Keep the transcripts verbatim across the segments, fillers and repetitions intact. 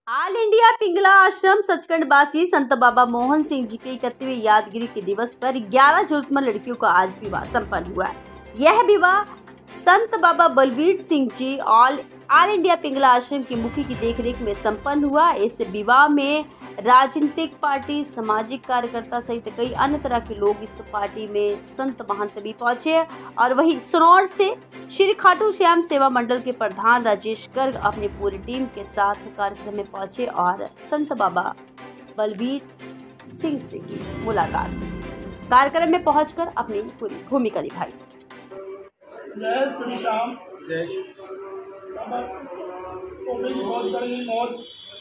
All India Pingla आश्रम सचखंड वासी संत बाबा मोहन सिंह जी के इकतीसवें यादगिरी के दिवस पर ग्यारह जरूरतमंद लड़कियों का आज विवाह संपन्न हुआ। यह विवाह संत बाबा Balvir Singh ji all all India Pingla Ashram की मुखी की देखरेख में संपन्न हुआ। इस विवाह में राजनीतिक पार्टी, सामाजिक कार्यकर्ता सहित कई अन्य तरह के लोग इस पार्टी में संत महंत भी पहुंचे। और वहीं सनौर से श्री खाटू श्याम सेवा मंडल के प्रधान राजेश गर्ग अपनी पूरी टीम के साथ कार्यक्रम में पहुंचे और संत बाबा बलवीर सिंह से की मुलाकात, कार्यक्रम में पहुंचकर अपनी पूरी भूमिका निभाई। जय श्री श्याम। जय बाबा कोने की मौज करेंगे मौज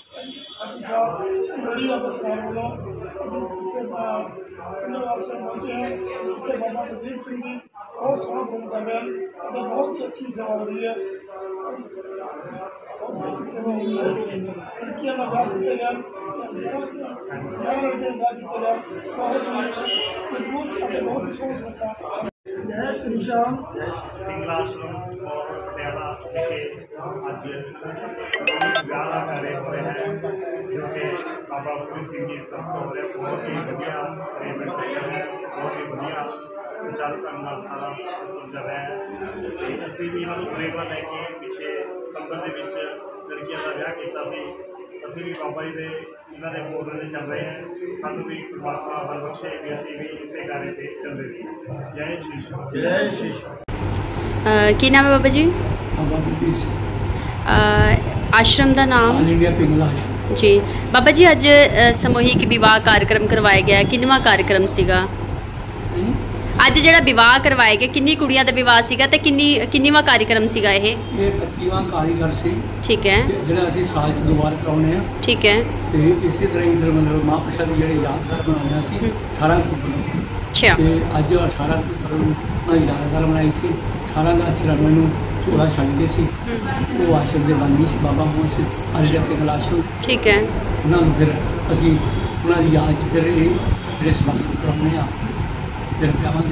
लड़ी वाला सवाल बोलो असं इतने पिंडवार से पहुँचे हैं। इतने बाबा बलवीर सिंह जी बहुत सोना प्रोम कर रहे हैं और बहुत ही अच्छी सेवा हो रही है, बहुत ही अच्छी सेवा हो रही है। लड़कियां का ब्याह किए गए, ग्यारह लड़के ब्याह किए गए, बहुत ही मजबूत और बहुत ही सोच रखा। जय श्री श्याम। पिंगला आश्रम और पटियाला के अज विआह का कार्यक्रम हो रहा है जो कि बाबा बलवीर सिंह जी तरफ हो रहा है। बहुत ही वधिया अरेंजमेंट चल रहा है, बहुत ही वधिया संचालित करना सारा सिस्टम चल रहा है। असीं भी इन्होंने प्रेरणा लैके पिछले सितंबर के लड़कियों का विआह किया, असीं भी बाबा जी के इन्हों के प्रोग्राम से चल रहे हैं। सानू भी परमात्मा बल बख्शे भी असीं भी इसे कार्य से चल रहे हैं। जय श्री श्याम। जय श्री श्याम। की नाम है बाबा जी? बाबा बलवीर सिंह। आश्रम का नाम? ऑल इंडिया पिंगला आश्रम जी। बाबा जी अज समूहिक विवाह कार्यक्रम करवाया गया, किन्नवा कार्यक्रम सीगा अज जिहड़ा विवाह करवाया गया? किन्नी कुड़ियां दा विवाह सीगा ते किन्नी किन्नीवा कार्यक्रम सीगा ये? ये इकतीसवां कार्यक्रम सी। ठीक है। जिहड़ा असीं साल च दो बार कराउने आ। ठीक है। ते इसी तरह ही फिर मतलब महाप्रसाद जिहड़े यादगार बनाउने सी अठारह अक्तूबर नूं। अच्छा। ते अज अठारह अक्तूबर नूं यादगार बनाई सी। अठारह का चौरानवे नूं चोला छड्ड गए सी। वो आश्रम दे बन गए सी बाबा मोहन सिंह ऑल इंडिया पिंगला आश्रम। ठीक है। उन्हां नूं फिर असीं उन्हां दी याद च फिर ये जिहड़े समागम कराउने आ फिर पिआवांगे।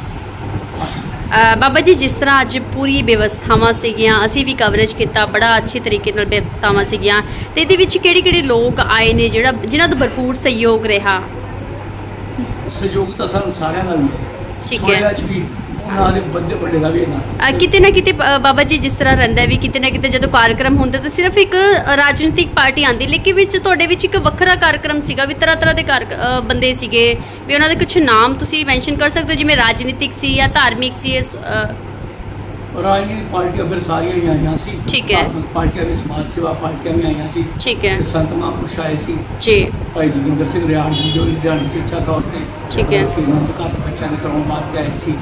बाबा जी जिस तरह अज पूरी व्यवस्थावां सीगियां, असीं भी कवरेज किया, बड़ा अच्छी तरीके नाल व्यवस्थावां सीगियां, ते इहदे विच किहड़े-किहड़े लोग आए ने जिहड़ा जिन्हां दा भरपूर सहयोग रहा? सहयोग तो सानूं सारिआं दा भी है। ठीक है। अज भी उन्हां दे बंदे बड़े दा भी है। किते ना किते बाबा जी जिस तरह रहिंदा भी किते ना किते जदों कार्यक्रम होंदे तो सिर्फ एक राजनीतिक पार्टी आंदी, लेकिन विच तुहाडे विच एक वखरा कार्यक्रम सीगा भी, तरह तरह के बंदे सीगे भी, उन्हां दे कुछ नाम तुसीं मैंशन कर सकदे हो जिवें राजनीतिक सी या धार्मिक सी? राजनीतिक पार्टियां फिर सारियां ही आईयां सी। ठीक है। पार्टियां भी समाज सेवा पार्टियां भी आईयां सी। ठीक है। संत महापुरुष आए सी जी। भाई जोगिंदर सिंह रियाड़ जी जो लुधियाने टीचा तौर पर ठीक है घर बच्चों के करवाने वास्ते आए सी।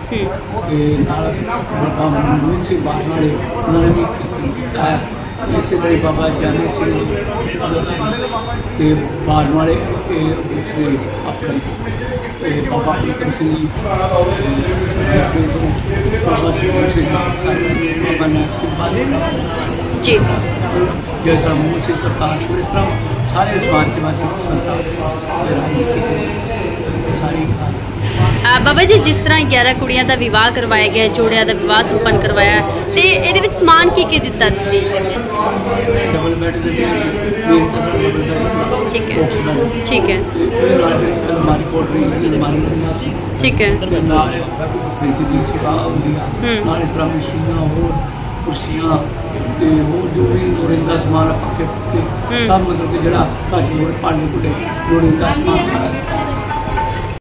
बाबा मनमोहन सिंह बारनाले उन्होंने भी किया है। इस तरह बाबा जानी सिंह बारनाले दूसरे अपने बाबा प्रीतम सिंह जी, बाबा सुखम सिंह, बाबा नायब सिंह बारनाले जी, जयकर मोहन सिंह करतारपुर, इस तरह सारे समाज सेवा संस्था सारी। बाबा जी जिस तरह ग्यारह कुड़ियां का विवाह करवाया गया, जोड़ियां का विवाह संपन्न करवाया, तो ये समान की की दिता तुसीं? डबल बैड ठीक है। ठीक है। अलमारी कोटरी अलमारी ठीक है। फ्रिज की सेवा होंदी आ, इस तरह मशीनां होर कुर्सियां ते होर जो भी लोड़ींदा समान, पक्के पक्के सब मतलब कि जिहड़ा घर च लोड़ भांडे भुंडे लोड़ींदा समान सारा